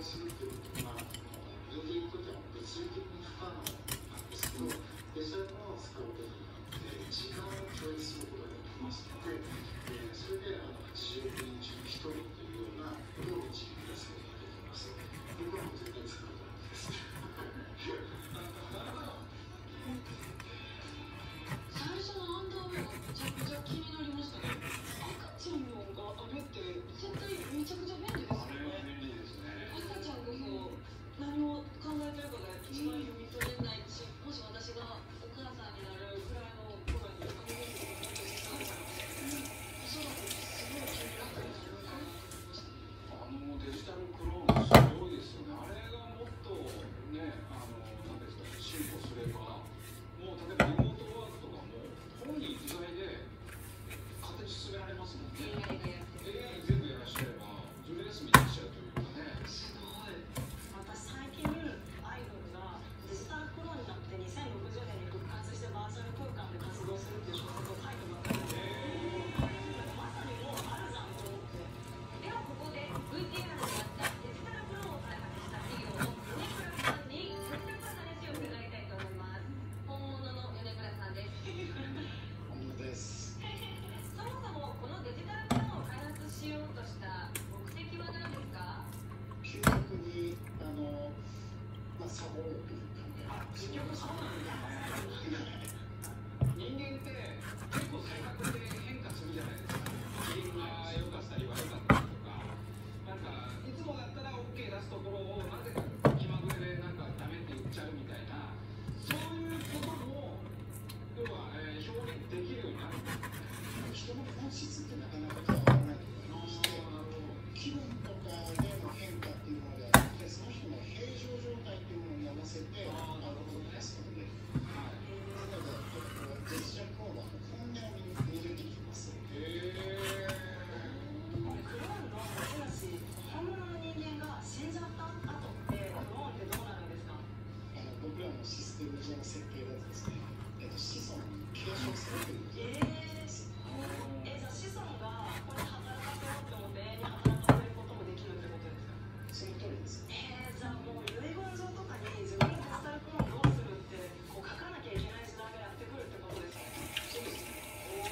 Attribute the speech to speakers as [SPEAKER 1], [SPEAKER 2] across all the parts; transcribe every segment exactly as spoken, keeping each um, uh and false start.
[SPEAKER 1] するということが人間にとっては物理的に不可能なんですけど、デジタルパワーを使うことによって時間を共有することができますので、えー、それであのはちじゅうおくにん中ひとりというようなことを導き出すことができます。僕はもう絶対使うと思うんです。
[SPEAKER 2] 最初のアンダーウェアがめちゃくちゃ気になりましたね。赤ちゃんのがあるって絶対めちゃくちゃ便利ですよね。
[SPEAKER 1] 便利ですね。
[SPEAKER 2] 赤ちゃんこそ何を考えてるかが一番読み取れないし、もし私がお母さんになるくらいの頃にあの便利なことを使うから、おそらくすごい気に楽になるかなと思いました。
[SPEAKER 1] あのデジタルクローンすごいですよね。あれがもっとね、あのなんですか、進歩すれば、もう例えばリモートワークとかも本人不在で勝手に進められますもんね。エーアイ 全部やらしちゃえばずる休みできちゃうというかね。
[SPEAKER 2] すごい。また最近アイドルがデジタルクローンになってにせんろくじゅうねんに復活してバーチャル空間で活動するっていう小説を書いてもらったんですよ。まさにもうあるじゃんと思って。ではここで ブイティーアール でやったデジタルクローンを開発した企業の米倉さんに直接話を伺いたいと思います。本物の米倉さんです。
[SPEAKER 1] 本物です。
[SPEAKER 2] そもそもこのデジタルクローンを開発しようとした目的は何ですか？
[SPEAKER 1] 究極にあの、まあ、サボろうという考え。
[SPEAKER 2] あ、結局そうなんだ。
[SPEAKER 1] 人間って結構性格で変化するじゃないですか。機嫌が良かったり悪かったりとか、なんかいつもだったら オーケー 出すところをなぜか気まぐれでなんかダメって言っちゃうみたいな、そういうことも要は、えー、表現できるようになる。人の本質ってなかなか変わらないと思いまして、気分とかでの変化っていうのであって、その人の平常状態っていうものに合わせてあの動かすので、はい、なのでデジタルクローンは本音を見れてきます。へー。
[SPEAKER 2] クローンの持ち主、本物の人間が死んじゃった後ってクローンってどうなるんですか？
[SPEAKER 1] あの僕らのシステム上の設計だとですね、えっと、子孫に継承されてるんです。
[SPEAKER 2] えー、えじゃあ子孫がこれ働かせようと思って永遠に働かせることもできるってことですか？
[SPEAKER 1] その通りです。
[SPEAKER 2] えー、じゃあもう遺言状とかに自分のデジタルクローンどうするってこう書かなきゃいけない時代がやってくるってことですか？
[SPEAKER 1] そうですね。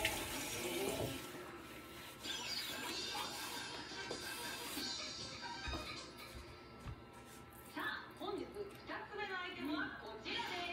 [SPEAKER 2] さあ本日ふたつめのアイテムはこちらです。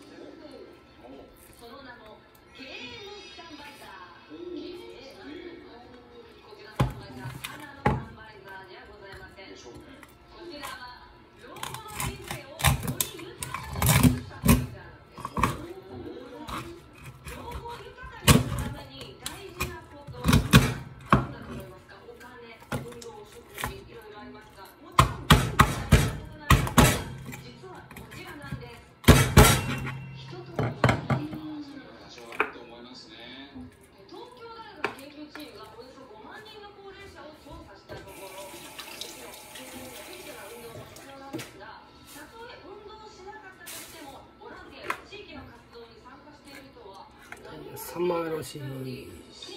[SPEAKER 2] その名もゲームスタンバイザー。ゲームこちらのスタンバイザー、ただのスタンバイザーじゃございません。
[SPEAKER 1] でしょうね。
[SPEAKER 2] こちらは老後の人生をより豊かにするスタンバイザーなんです。老後を豊かにするために大事なこと何だと思いますか？お金、運動、食事、いろいろありますが、もちろん全部大事なことなんですが、実はこちらなんです。人との関係。
[SPEAKER 1] 私はあると思いますね。
[SPEAKER 2] 東京大学研究チームがおよそごまんにんの高齢者を調査したところ、もちろん適度な運動も必要なんですが、たとえ運動しなかったとしてもボランティアや地域の活動に参加している人は何も
[SPEAKER 3] さんまんよろしい。
[SPEAKER 2] 地